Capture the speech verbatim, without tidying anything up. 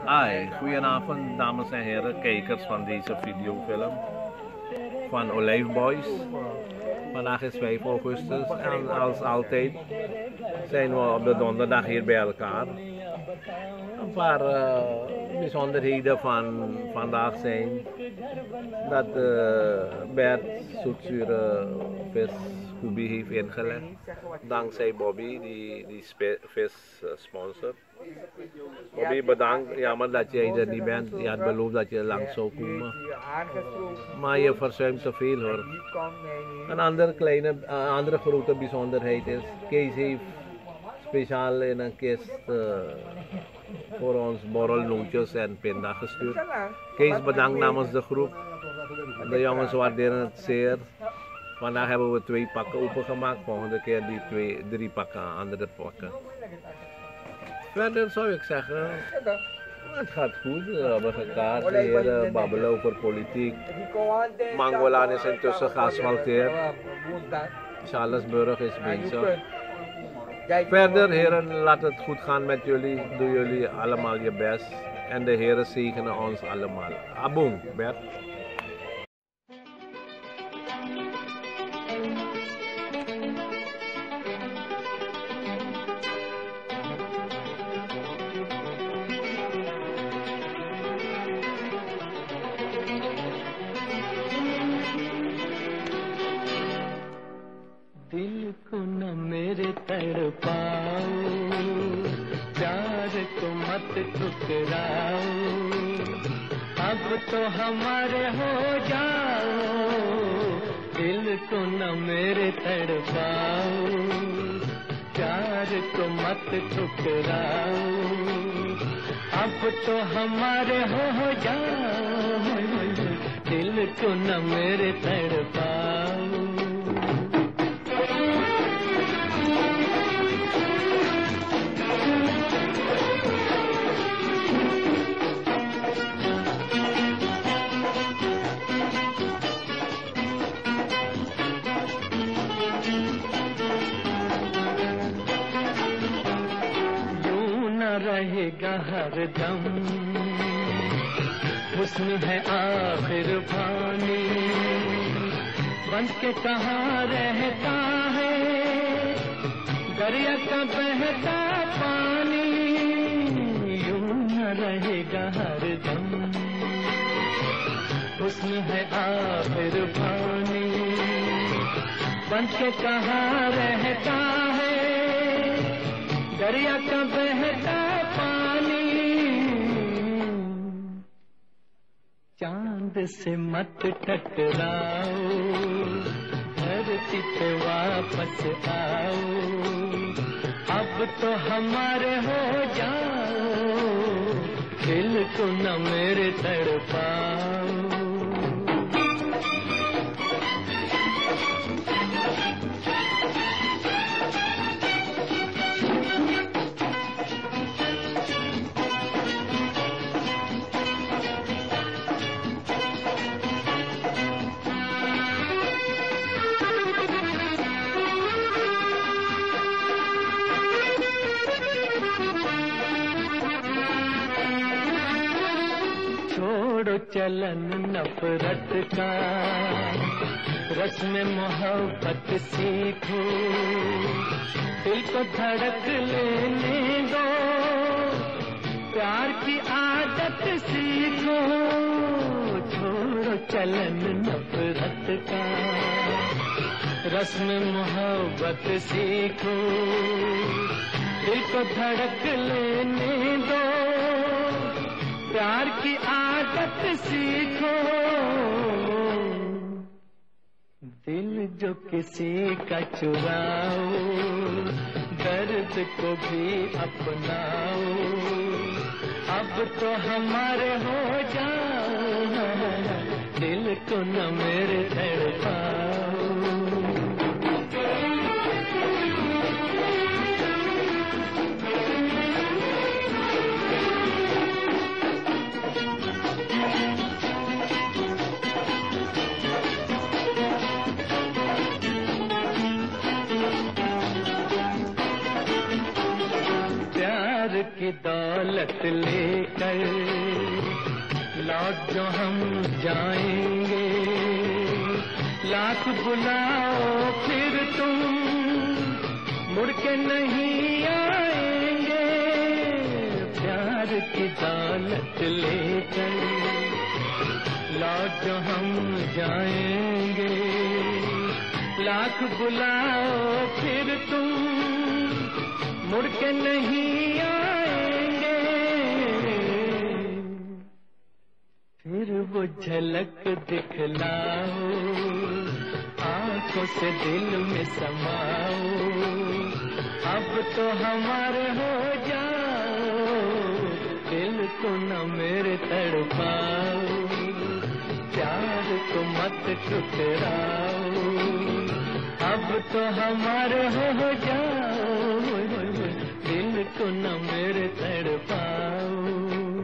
Hi, goedenavond dames en heren, kijkers van deze videofilm van Olijf Boys. Vandaag is vijf augustus en als altijd zijn we op de donderdag hier bij elkaar. Een paar uh, bijzonderheden van vandaag zijn dat uh, Bert zoetzure vis Kubi heeft ingelegd. Dankzij Bobby die die vis uh, sponsort. Bobby, bedankt. Jammer dat jij er niet bent. Je had beloofd dat je langs zou komen. Maar je verzuimt te veel hoor. Een andere kleine, uh, andere grote bijzonderheid is, Kees heeft speciaal in een kist uh, voor ons borrelnootjes en pinda gestuurd. Kees, bedankt namens de groep. De jongens waarderen het zeer. Vandaag hebben we twee pakken opengemaakt. Volgende keer die twee, drie pakken, andere pakken. Verder zou ik zeggen, het gaat goed. We hebben gekaart, heren, babbelen over politiek. Mangolaan is intussen geasfalteerd. Charlesburg is bezig. Verder, heren, laat het goed gaan met jullie. Doe jullie allemaal je best. En de heren zegenen ons allemaal. Aboom, Bert. दिल को न मेरे तड़पाओ, प्यार को मत ठुकराओ, अब तो हमारे हो जाओ। दिल को न मेरे तड़पाओ, प्यार को मत ठुकराओ, अब तो हमारे हो जाओ। दिल को न मेरे तड़पाओ। रहेगा हर दम हुस्न है आखिर पानी, बन के कहाँ रहता है दरिया का बहता पानी। यूं न रहेगा हर दम हुस्न है आखिर पानी, बन के कहाँ रहता है दरिया का बहता पानी। चांद से मत टकराओ, धरती पे वापस आओ, अब तो हमारे हो जाओ। दिल को न मेरे तड़पाओ। छोड़ो चलन नफरत का, रस्म मोहब्बत सीखो, दिल को धड़क लेने दो, प्यार की आदत सीखो। छोड़ो चलन नफरत का, रस्म मोहब्बत सीखो, दिल को धड़क लेने दो, प्यार की आदत सीखो। दिल जो किसी का चुराओ, दर्द को भी अपनाओ, अब तो हमारे हो जाओ। दिल को न मेरे तड़पाओ। की दौलत लेके कर, लौट जो हम जाएंगे, लाख बुलाओ फिर तुम मुड़ के नहीं आएंगे। प्यार की दौलत लेकर लौट जो हम जाएंगे, लाख बुलाओ फिर तुम मुड़ के नहीं आएंगे। फिर वो झलक दिखलाओ, आंखों से दिल में समाओ, अब तो हमारे हो जाओ, दिल को न मेरे तड़पाओ, प्यार को मत ठुकराओ, अब तो हमारे हो जाओ, दिल को न मेरे तड़पाओ।